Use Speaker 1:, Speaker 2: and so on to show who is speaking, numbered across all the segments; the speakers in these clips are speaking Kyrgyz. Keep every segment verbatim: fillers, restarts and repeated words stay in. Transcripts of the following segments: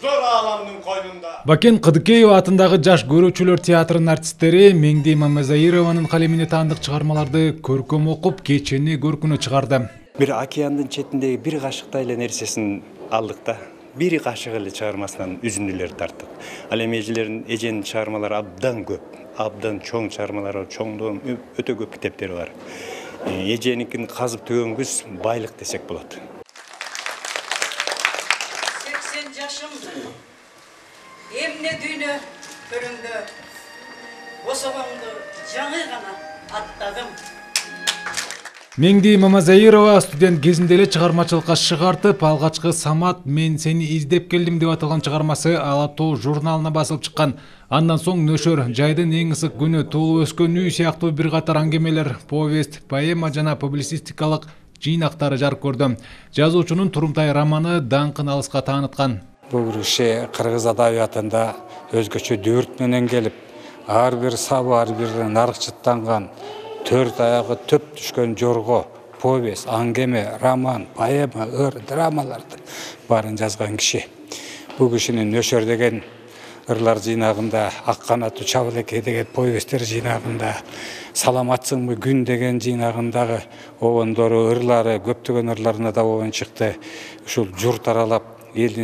Speaker 1: зор аламдын койнунда.
Speaker 2: Бакен Кыдыкеева атындагы жаш көрүүчүлөр театрынын артисттери Меңди Мамазаированын калемине таандык чыгармаларды көркөм окуп, кечени көркүнө чыгарды.
Speaker 3: Бир океандын четиндеги бир кашыктай эле нерсесин алдык да. Бир кашык эле чыгармасынан үзүндүлөр тарттык. Ал эми эжелердин эженин чыгармалары абдан көп. Абдан чоң чыгармалары, чоңдоо өтө көп китептери бар. Эженикин казып төгөнгүз байлык десек болот.
Speaker 4: сексен жашымды. Эмне дүйнө көрүндө. Босогоңду жаңы гана аттадым.
Speaker 2: Меңди Мамазаирова студент кезинде эле чыгармачылыкка шыгартып, алгачкы Самат мен сени издеп келдим деп аталган чыгармасы Ала тоо журналына басылып чыккан. Андан соң Нөшөр, Жайдын эң ысык күнү, Туулуп өскөн үй сыяктуу бир катар аңгемелер, повесть, поэма жана публицистикалык жыйнактары жарык көрдү. Жазуучунун Турумтай романы даңкын алыска тааныткан.
Speaker 5: Бул киши кыргыз адабиятында өзгөчө дөрт менен келип, ар бир сабы ар биринен аркчыттанган, төрт аягы төп түшкөн жорго, повесть, аңгеме, роман, поэма, ыр, драмаларды барын жазган киши. Бул кишинин Нөшөр деген ырлар жыйнагында, Ак канаттуу Чабылекей деген повесттер жыйнагында, Саламатсыңбы күн деген жыйнагындагы обондору, ырлары, көптөгөн ырларына да обон чыкты. Ушул журт аралап элдин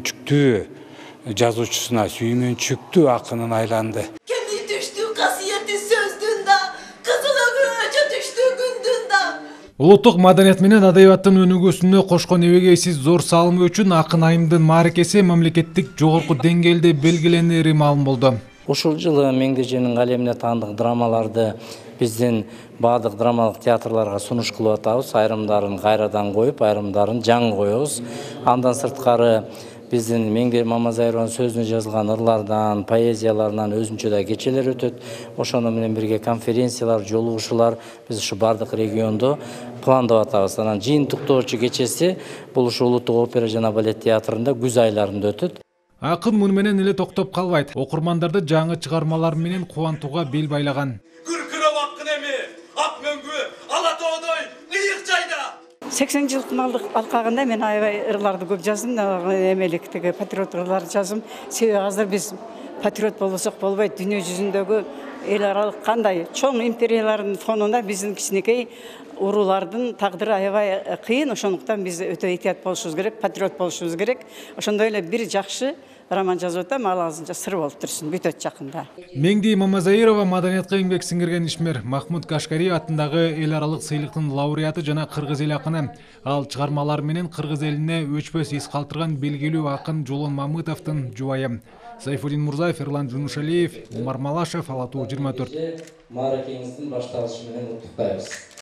Speaker 5: сүймөнчүктүү жазуучусуна, сүймөнчүктүү акынын айланды.
Speaker 6: Kemiği düştü kasiyeti sözdüğünde, kızılı güneşe düştü gündüğünde.
Speaker 2: Улуттук маданият менен адабияттын өнүгүүсүнө кошкон эбегейсиз зор салымы үчүн Акын Айымдын мааракеси мамлекеттик жогорку деңгээлде белгиленери маалым болду.
Speaker 7: Ушул жылы Меңдеженин калемине таандык драмаларды биздин баардык драмалык театрларга сунуш кылып атабыз. Айрымдарын кайрадан коюп, айрымдарын жаңы коебуз. Андан сырткары биздин Меңди Мамазаированын сөзүнө жазылган ырлардан, поэзияларынан өзүнчө да кечелер өтөт. Ошону менен бирге конференциялар, жолугушуулар биз ушу бардык региондо пландап атабыз. Анан жыйынтыктоочу кечеси бул ушу Улуттук опера жана балет театрында күз айларында өтөт.
Speaker 2: Акын муну менен эле токтоп калбайт. Окурмандарды жаңы чыгармалар менен кубантууга бел байлаган.
Speaker 1: Күркүрөп аккын эми, ак мөңгү, ала тоодой, ыйык жайда.
Speaker 4: сексен жылдын алкагында мен аябай ырларды көп жаздым, эмеликтеги патриот ырларды жаздым. Себеби азыр биз патриот болбосок болбойт. Дүйнө жүзүндөгү эл аралык кандай чоң империялардын фонунда биздин кичинекей уруулардын тагдыры аябай кыйын. Ошондуктан биз өтө этият болушубуз керек, патриот болушубуз керек. Ошондой эле бир жакшы роман жазып атам, ал азырынча сыр болуп турсун, бүтөт жакында.
Speaker 2: Меңди Мамазаирова маданиятка эмгек сиңирген ишмер. Махмуд Кашкариев атындагы эл аралык сыйлыктын лауреаты жана кыргыз эл акыны. Ал чыгармалары менен кыргыз элине өчпөс из калтырган белгилүү акын Жолон Мамытовдун жубайы. Сайфуллин Мурзаев, Эрлан Жунушалиев, Умар Малашев, Ала тоо жыйырма төрт.
Speaker 7: Мааракеңиздин башталышы менен куттуктайбыз.